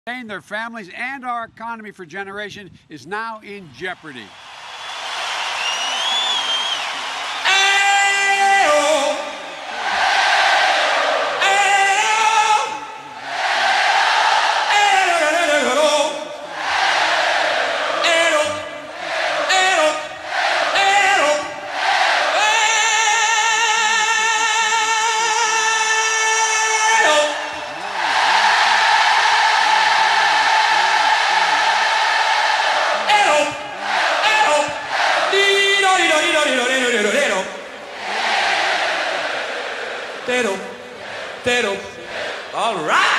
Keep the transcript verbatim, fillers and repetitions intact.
Their families and our economy for generations is now in jeopardy. Tero, Tero, all right.